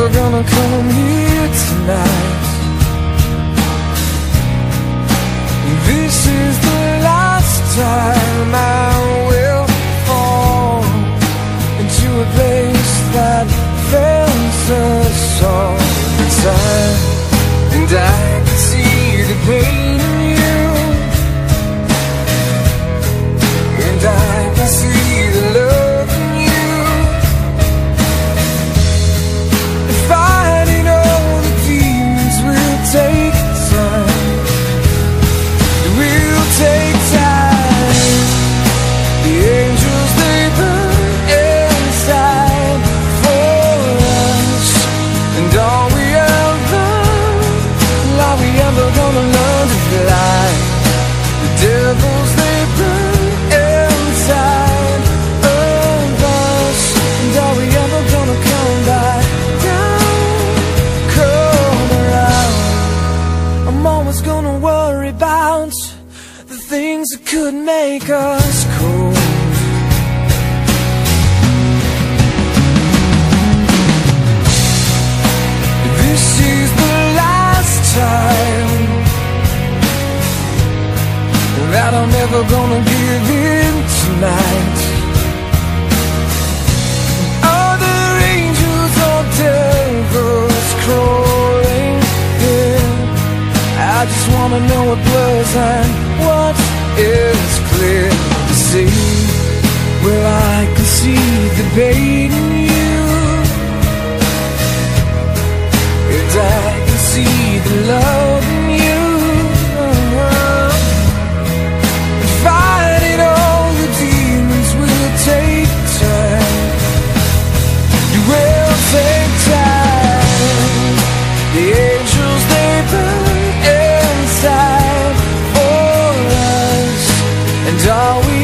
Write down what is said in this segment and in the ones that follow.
ever gonna come here tonight? This is the last time I will fall into a place that fails us all the time. And I can see the pain in you, and I can see the love in you. And fighting all the demons will take time. It will take time. The angels, they burn inside for us. And are we ever gonna learn to fly? The devils, they burn inside of us. And are we ever gonna come back down, come around? I'm always gonna worry about the things that could make us cold. This is the last time that I'm never gonna give in tonight. Other angels or devils crawling in, I just wanna know what blurs and what is clear to see. Well, I can see the bait in you, and I can see the love in you. Fighting all the demons will take time. It will take time. The angels, they burn inside for us. And are we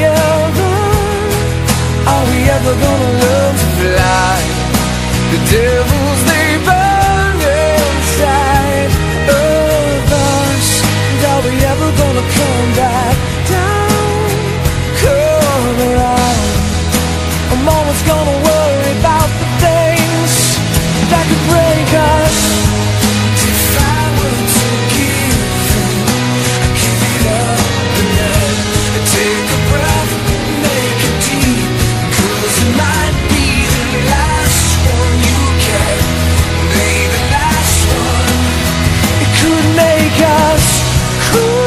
ever gonna learn to fly? The devils, they burn inside of us. And are we ever gonna come back down, come around? I'm always gonna worry about the things that could break us. If I were to give in, I'd give it up tonight. I'd take a breath, make it deep, 'cause it might be the last one you get, maybe the last one. It could make us cool.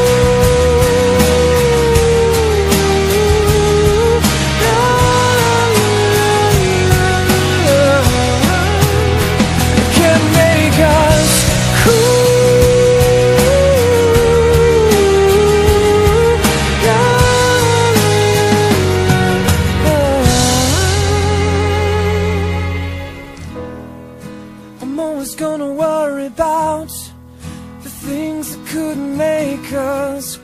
I'm always gonna worry about the things that could make us